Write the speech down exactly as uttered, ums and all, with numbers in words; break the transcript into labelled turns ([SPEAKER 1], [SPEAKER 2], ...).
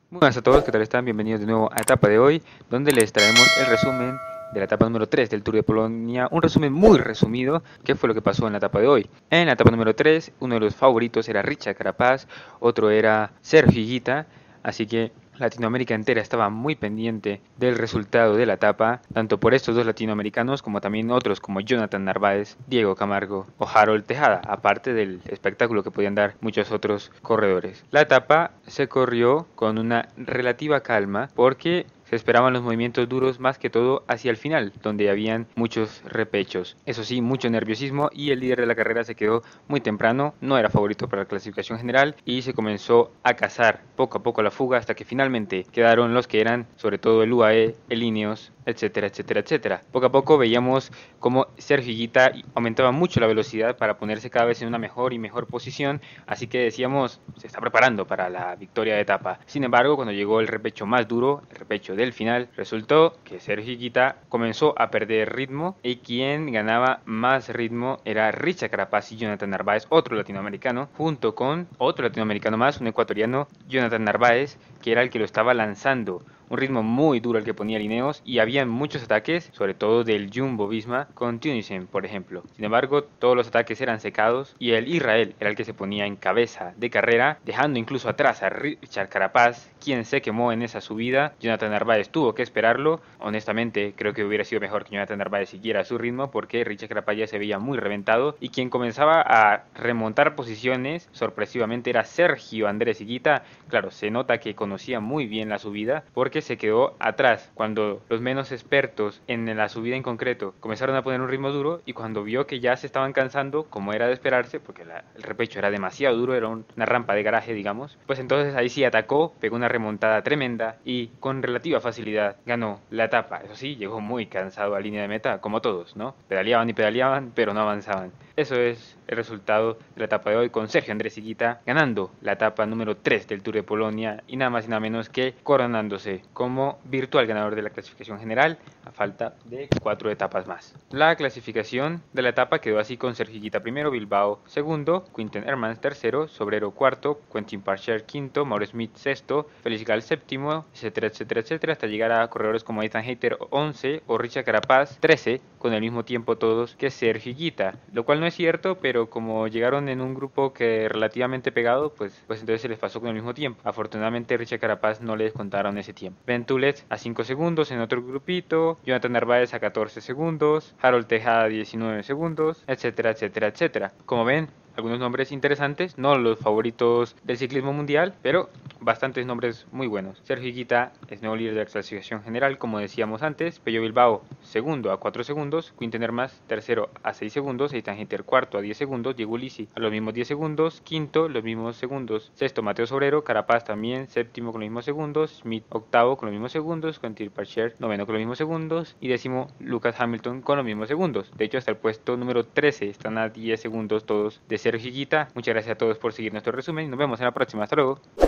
[SPEAKER 1] Muy buenas a todos, ¿qué tal están? Bienvenidos de nuevo a la etapa de hoy, donde les traemos el resumen de la etapa número tres del Tour de Polonia, un resumen muy resumido, qué fue lo que pasó en la etapa de hoy. En la etapa número tres, uno de los favoritos era Richard Carapaz, otro era Sergio Higuita, así que Latinoamérica entera estaba muy pendiente del resultado de la etapa, tanto por estos dos latinoamericanos como también otros como Jonathan Narváez, Diego Camargo o Harold Tejada, aparte del espectáculo que podían dar muchos otros corredores. La etapa se corrió con una relativa calma porque se esperaban los movimientos duros más que todo hacia el final, donde habían muchos repechos. Eso sí, mucho nerviosismo y el líder de la carrera se quedó muy temprano, no era favorito para la clasificación general y se comenzó a cazar poco a poco la fuga hasta que finalmente quedaron los que eran, sobre todo el U A E, el Ineos, etcétera, etcétera, etcétera. Poco a poco veíamos cómo Sergio Higuita aumentaba mucho la velocidad para ponerse cada vez en una mejor y mejor posición, así que decíamos, se está preparando para la victoria de etapa. Sin embargo, cuando llegó el repecho más duro, el repecho del final, resultó que Sergio Higuita comenzó a perder ritmo y quien ganaba más ritmo era Richard Carapaz y Jonathan Narváez, otro latinoamericano, junto con otro latinoamericano más, un ecuatoriano, Jonathan Narváez, que era el que lo estaba lanzando. Un ritmo muy duro el que ponía Lineos y había muchos ataques, sobre todo del Jumbo Visma con Tunisian, por ejemplo. Sin embargo, todos los ataques eran secados y el Israel era el que se ponía en cabeza de carrera, dejando incluso atrás a Richard Carapaz, quien se quemó en esa subida. Jonathan Narváez tuvo que esperarlo. Honestamente, creo que hubiera sido mejor que Jonathan Narváez siguiera su ritmo porque Richard Carapaz ya se veía muy reventado y quien comenzaba a remontar posiciones sorpresivamente era Sergio Andrés Higuita. Claro, se nota que conocía muy bien la subida porque se quedó atrás cuando los menos expertos en la subida en concreto comenzaron a poner un ritmo duro y cuando vio que ya se estaban cansando, como era de esperarse, porque la, el repecho era demasiado duro, era un, una rampa de garaje, digamos, pues entonces ahí sí atacó, pegó una remontada tremenda y con relativa facilidad ganó la etapa. Eso sí, llegó muy cansado a línea de meta, como todos, ¿no? Pedaleaban y pedaleaban, pero no avanzaban. Eso es el resultado de la etapa de hoy con Sergio Andrés Higuita ganando la etapa número tres del Tour de Polonia y nada más y nada menos que coronándose como virtual ganador de la clasificación general a falta de cuatro etapas más. La clasificación de la etapa quedó así con Sergio Higuita primero, Bilbao segundo, Quinten Hermans tercero, Sobrero cuarto, Quentin Parcher quinto, Mauro Smith sexto, Félix Gal séptimo, etcétera, etcétera, etcétera, hasta llegar a corredores como Ethan Hayter once o Richard Carapaz trece, con el mismo tiempo todos que Sergio Higuita, lo cual no es cierto, pero como llegaron en un grupo que relativamente pegado, pues, pues entonces se les pasó con el mismo tiempo. Afortunadamente Richard Carapaz no le descontaron ese tiempo. Ben Tulet a cinco segundos en otro grupito, Jonathan Narváez a catorce segundos, Harold Tejada a diecinueve segundos, etcétera, etcétera, etcétera. Como ven, algunos nombres interesantes, no los favoritos del ciclismo mundial, pero bastantes nombres muy buenos. Sergio Higuita es nuevo líder de la clasificación general, como decíamos antes. Pello Bilbao, segundo a cuatro segundos. Quinten Hermans, tercero a seis segundos. Eitan Hinter, cuarto a diez segundos. Diego Ulissi a los mismos diez segundos. Quinto, los mismos segundos. Sexto, Mateo Sobrero. Carapaz también, séptimo con los mismos segundos. Smith, octavo con los mismos segundos. Quentin Parcher, noveno con los mismos segundos. Y décimo, Lucas Hamilton con los mismos segundos. De hecho, hasta el puesto número trece están a diez segundos todos de Sergio Higuita. Muchas gracias a todos por seguir nuestro resumen y nos vemos en la próxima. Hasta luego.